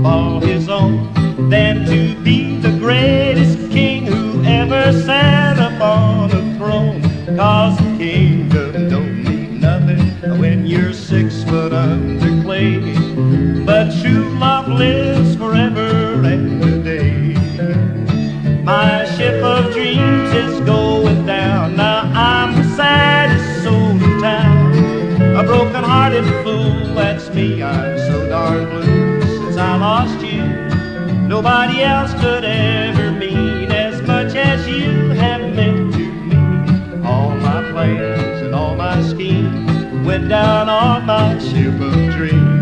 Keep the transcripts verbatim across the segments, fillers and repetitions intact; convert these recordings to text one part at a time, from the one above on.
of all his own than to be the greatest king who ever sat upon a throne. 'Cause the kingdom don't mean nothing when you're six foot under clay, but true love lives forever and a day. My ship of dreams is going down, now I'm the saddest soul in town. A broken-hearted fool, that's me, I'm so darn blue since I lost you. Nobody else could ever mean as much as you have meant to me. All my plans and all my schemes went down on my ship of dreams.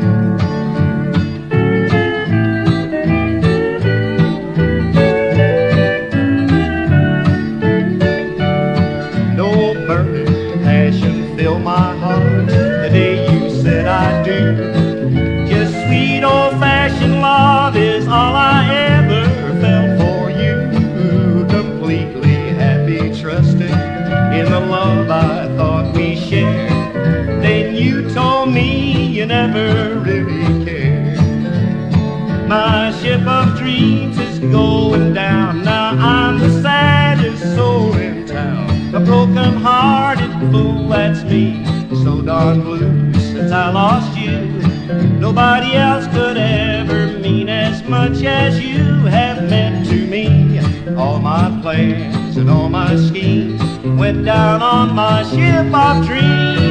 No burning passion filled my heart the day you said I do. Just sweet old-fashioned love is all I ever felt for you. Completely happy, trusting in the love I thought we shared. Then you told me you never really cared. My ship of dreams is going down, now I'm the saddest soul in town. A broken-hearted fool, that's me, so darn blue since I lost you. Nobody else could ever mean as much as you have meant to me. All my plans and all my schemes went down on my ship of dreams.